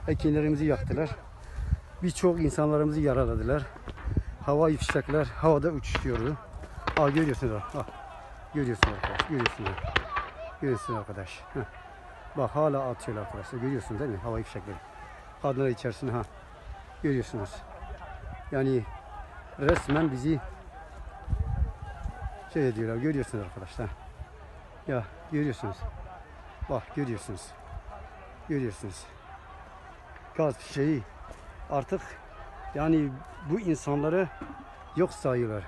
Ekinlerimizi yaktılar. Birçok insanlarımızı yaraladılar. Hava fişekler havada uçuşuyordu. Görüyorsunuz. Görüyorsunuz arkadaş. Görüyorsunuz arkadaş. Bak hala atıyorlar arkadaşlar. Görüyorsunuz değil mi? Hava fişekleri. Kadınlar içerisinde görüyorsunuz. Yani resmen bizi şey ediyorlar. Görüyorsunuz arkadaşlar. Ya görüyorsunuz. Bak görüyorsunuz. Gaz fişeği artık yani bu insanları yok sayıyorlar.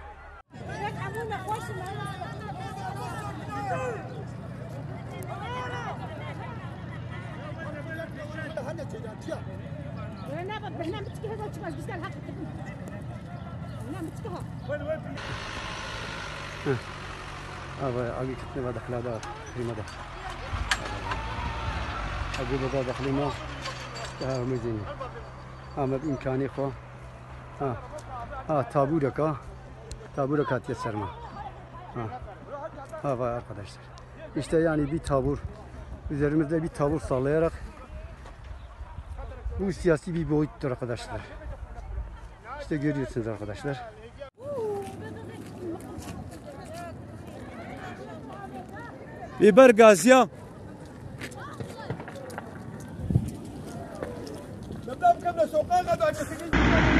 أجي كتني ما دخل هذا ما دخل أجي بدا دخل ما مزيني أما بإمكاني خو taburek hatiye serma. Vay arkadaşlar. İşte yani bir tabur üzerimizde bir tabur sallayarak bu siyasi bir boyuttur arkadaşlar. İşte görüyorsunuz arkadaşlar. Biber gaziya. Sebab kami sokan kada